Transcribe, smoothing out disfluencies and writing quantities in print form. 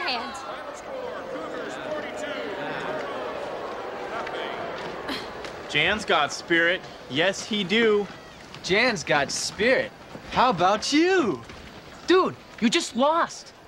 Giant. Jan's got spirit. Yes, he do. Jan's got spirit. How about you? Dude, you just lost.